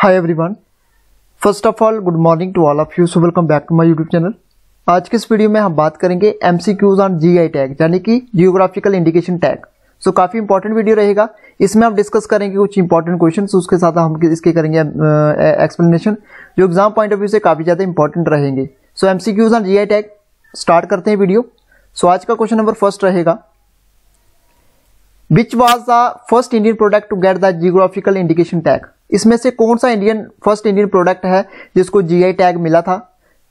Hi everyone, first of all good morning to all of you. So welcome back to my YouTube channel. आज के इस video में हम बात करेंगे एमसीक्यूज ऑन जीआई टैग यानी कि जियोग्राफिकल इंडिकेशन टैग। सो काफी इंपॉर्टेंट वीडियो रहेगा। इसमें हम डिस्कस करेंगे कुछ इंपॉर्टेंट क्वेश्चंस, उसके साथ हम इसके करेंगे एक्सप्लेनेशन जो एग्जाम पॉइंट ऑफ व्यू से काफी ज्यादा इंपॉर्टेंट रहेंगे। So MCQs on GI tag start करते हैं वीडियो। सो आज का क्वेश्चन नंबर फर्स्ट रहेगा, which was the first Indian product to get the geographical indication tag. इसमें से कौन सा फर्स्ट इंडियन प्रोडक्ट है जिसको जीआई टैग मिला था।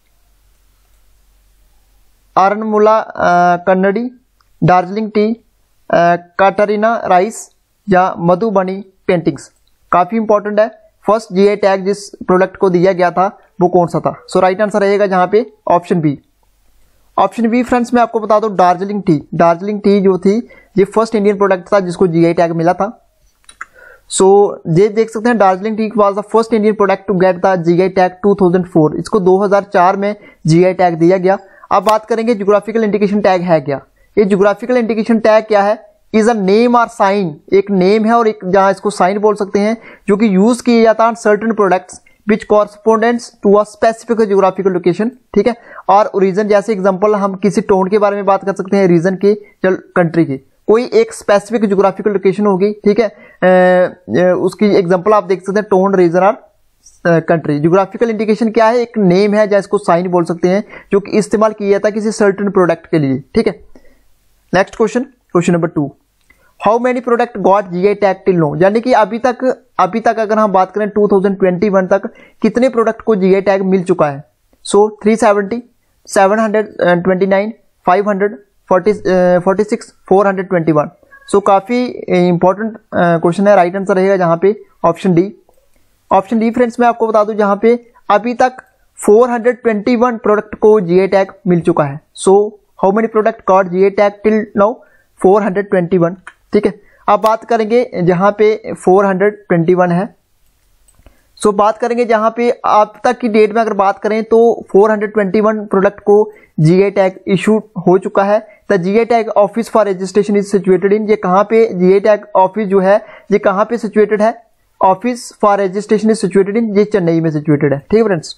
आरनमुला कन्नड़ी, दार्जिलिंग टी, काटरीना राइस या मधुबनी पेंटिंग्स। काफी इंपॉर्टेंट है। फर्स्ट जीआई टैग जिस प्रोडक्ट को दिया गया था वो कौन सा था। सो राइट आंसर रहेगा जहां पे option B. Option B friends मैं आपको बता दूं, दार्जिलिंग टी। दार्जिलिंग टी जो थी ये फर्स्ट इंडियन प्रोडक्ट था जिसको जीआई टैग मिला था। सो ये देख सकते हैं, Darjeeling tea was the first Indian product to get the GI tag 2004। इसको 2004 में जीआई टैग दिया गया। अब बात करेंगे जियोग्राफिकल इंडिकेशन टैग है क्या। ये जियोग्राफिकल इंडिकेशन टैग क्या है? इज अ नेम और साइन। एक नेम है और एक जहां इसको साइन बोल सकते हैं, जो कि यूज किया जाता है certain products which correspondents to a specific geographical location. ठीक है। और रीजन जैसे एग्जांपल हम किसी टाउन के बारे में बात कर सकते हैं, रीजन के या कंट्री की कोई एक स्पेसिफिक जियोग्राफिकल लोकेशन होगी। ठीक है। उसकी एग्जांपल आप देख सकते हैं, टाउन, रीजन और कंट्री। जियोग्राफिकल इंडिकेशन क्या है? एक नेम है, जैसे इसको साइन बोल सकते हैं, जो कि इस्तेमाल किया जाता है किसी सर्टेन प्रोडक्ट के लिए। ठीक है। Next question, question number 2, how many product got GI tag till now. यानी कि अभी तक अगर हम बात करें 2021 तक कितने प्रोडक्ट को जीआई टैग मिल चुका है। सो 370, 729, 500, 46, 421। सो काफी इंपॉर्टेंट क्वेश्चन है। राइट आंसर रहेगा जहां पे option D. Option D friends मैं आपको बता दूं, जहां पे अभी तक 421 प्रोडक्ट को जीआई टैग मिल चुका है। So how many product got GI tag till now? 421। ठीक है। अब बात करेंगे जहां पे 421 है। सो बात करेंगे जहां पे अब तक की डेट में अगर बात करें तो 421 प्रोडक्ट को जीआई टैग इशू हो चुका है। The GI tag office for registration is situated in. ये कहां पे जीआई टैग ऑफिस जो है ये कहां पे सिचुएटेड है? Office for registration is situated in, ये चेन्नई में सिचुएटेड है। ठीक है फ्रेंड्स।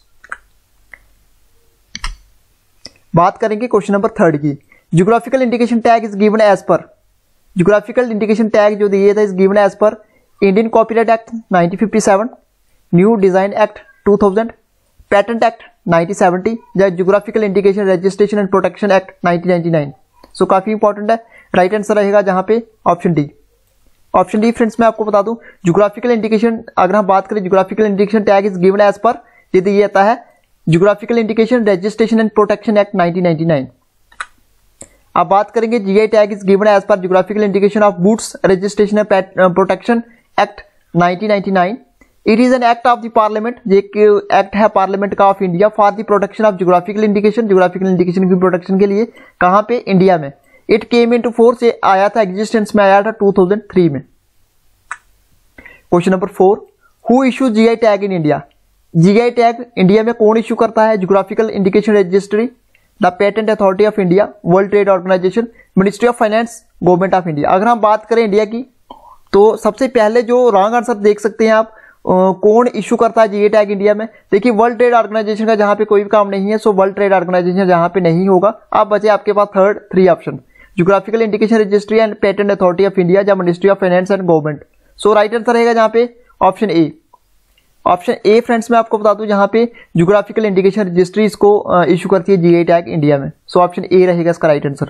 बात करेंगे क्वेश्चन नंबर 3 की। Geographical indication tag is given as per. Geographical indication tag जो दिए था is given as per Indian copyright act 1957, new design act 2000, patent act 1970 या geographical indication registration and protection act 1999। So काफी important है। Right answer रहेगा जहां पे option D. Option D friends मैं आपको बता दूं, जियोग्राफिकल इंडिकेशन अगर हम बात करें, geographical indication tag is given as per, ये दिया जाता है geographical indication registration and protection act 1999। अब बात करेंगे GI tag is given as per geographical indication of goods registration and protection act 1999। It is an act of the parliament. ये act है parliament का of India for the protection of geographical indication. Geographical indication की protection के लिए कहां पे? India में। It came into force से आया था, एग्जिस्टेंस में आया था 2003 में। Question number 4, who issue GI tag in India. GI tag India में कौन इशू करता है? Geographical indication registry, the patent authority of India, world trade organization, ministry of finance, government of India. अगर हम बात करें इंडिया की तो सबसे पहले जो रॉन्ग आंसर देख सकते हैं आप, कौन इशू करता है जीआई टैग इंडिया में? देखिए वर्ल्ड ट्रेड ऑर्गेनाइजेशन का जहां पे कोई भी काम नहीं है, सो वर्ल्ड ट्रेड ऑर्गेनाइजेशन जहां पे नहीं होगा। अब बचे आपके पास third 3 option, geographical indication registry and patent authority of India या ministry of finance and government. So right answer रहेगा जहां पे option A. Option A friends मैं आपको बता दूं, जहां पे जियोग्राफिकल इंडिकेशन रजिस्ट्री इसको इशू करती है जीआई टैग इंडिया में। सो ऑप्शन ए रहेगा इसका right answer.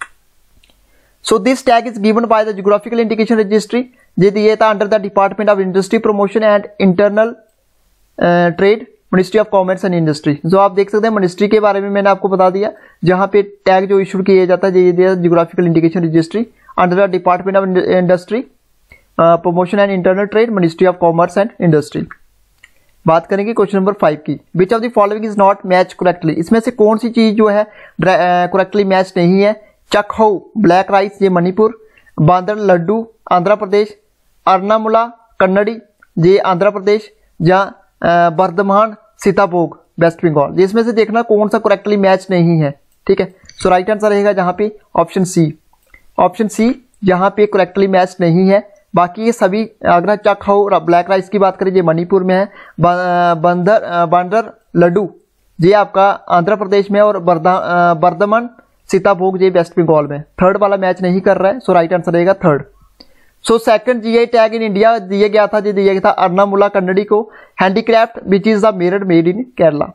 So this tag is given by the geographical indication registry. ये दिया था under the department of industry promotion and internal trade, ministry of commerce and industry. जो आप देख सकते हैं मिनिस्ट्री के बारे में मैंने आपको बता दिया, जहां पे टैग जो इशू किया जाता है ये geographical indication registry under the department of industry promotion and internal trade, ministry of commerce and industry. बात करेंगे क्वेश्चन नंबर 5 की। Which of the following is not match correctly. इसमें से कौन सी चीज जो है करेक्टली मैच नहीं है? चखौ ब्लैक राइस, ये मणिपुर, बांदर लड्डू आंध्र प्रदेश, अर्नामुला कन्नड़ी, ये आंध्र प्रदेश, या बर्धमान सीताभोग वेस्ट बंगाल। इसमें से देखना कौन सा करेक्टली मैच नहीं है। ठीक है। सो राइट आंसर रहेगा जहां पे ऑप्शन सी। ऑप्शन सी जहां पे करेक्टली मैच नहीं है, बाकी ये सभी अगर चखौ ब्लैक राइस की बात करें ये मणिपुर में है, बांदर लड्डू ये आपका आंध्र प्रदेश में, और बर्धमान सीताभोग ये वेस्ट बंगाल में। थर्ड वाला मैच नहीं कर रहा है, सो राइट आंसर रहेगा third. So second GI tag in India दिया गया था अर्नामुला कन्नडी को, handicraft which is the mirror made in Kerala.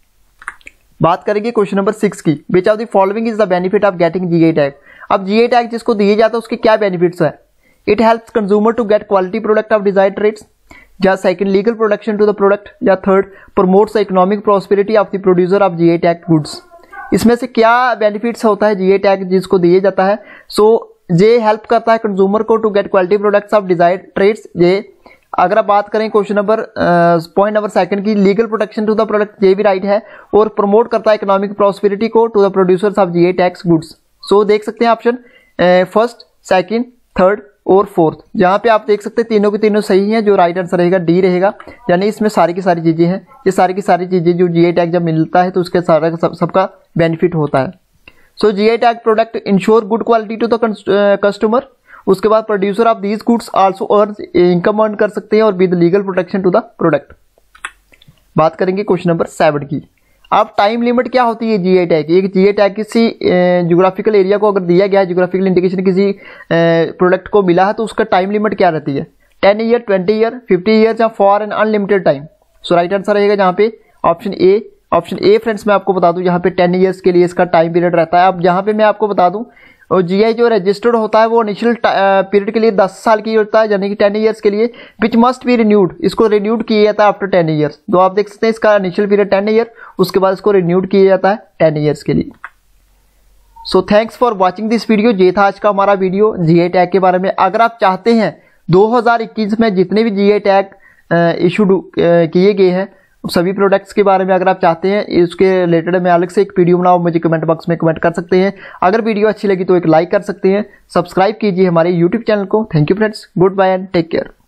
बात करेंगे क्वेश्चन नंबर 6 की, which of the following is the benefit of getting GI tag. अब जीआई टैग जिसको दिया जाता है उसके क्या बेनिफिट्स है? It helps consumer to get quality product of desired trades, या second legal production to the product, या third promotes the economic prosperity of the producer of GI tag goods. इसमें से क्या बेनिफिट्स होता है जीआई टैग जिसको दिया जाता है? सो ये हेल्प करता है कंज्यूमर को to get quality products of desired trades. ये अगर आप बात करें question number point number second की, legal protection to the product, ये भी राइट है, और प्रमोट करता है इकोनॉमिक प्रॉस्पेरिटी को to the producers of GI tags goods. So देख सकते हैं ऑप्शन फर्स्ट, सेकंड, थर्ड और फोर्थ, जहां पे आप देख सकते हैं तीनों के तीनों सही हैं, जो राइट आंसर रहेगा डी रहेगा, यानी इसमें सारी की सारी चीजें हैं। ये सारी की सारी चीजें जो जीआई टैग जब मिलता है तो उसके सारा सबका बेनिफिट होता है। So GI tag product ensure good quality to the customer. उसके बाद producer of these goods also earn income earn कर सकते हैं और with legal protection to the product. बात करेंगे क्वेश्चन नंबर 7 की। अब टाइम लिमिट क्या होती है जीआई टैग? एक जीआई टैग किसी ज्योग्राफिकल एरिया को अगर दिया गया है, ज्योग्राफिकल इंडिकेशन किसी प्रोडक्ट को मिला है, तो उसका टाइम लिमिट क्या रहती है? 10 ईयर, 20 ईयर, 50 ईयर, या for an unlimited time. So right answer रहेगा जहाँ पे option A. Option A friends मैं आपको बता दूं, यहाँ पे 10 ईयर्स के लिए इसका टाइम पीरियड रहता है। अब यहाँ पे मैं आपको बता दूं, और जीआई जो रजिस्टर्ड होता है वो इनिशियल पीरियड के लिए 10 साल की होता है, यानी कि 10 ईयर्स के लिए, विच मस्ट बी रिन्यूड। इसको रिन्यूड किया जाता है आफ्टर 10 ईयर्स। तो आप देख सकते हैं इसका इनिशियल पीरियड 10 ईयर, उसके बाद इसको रिन्यूड किया जाता है 10 ईयर्स के लिए। So thanks for watching this video. ये था आज का हमारा वीडियो जीआई टैग के बारे में। अगर आप चाहते हैं 2021 में जितने भी जीआई टैग इशूड किए गए हैं सभी प्रोडक्ट्स के बारे में अगर आप चाहते हैं, इसके रिलेटेड मैं अलग से एक वीडियो बनाऊं, मुझे कमेंट बॉक्स में कमेंट कर सकते हैं। अगर वीडियो अच्छी लगी तो एक लाइक कर सकते हैं, सब्सक्राइब कीजिए हमारे यूट्यूब चैनल को। Thank you friends, good bye and take care.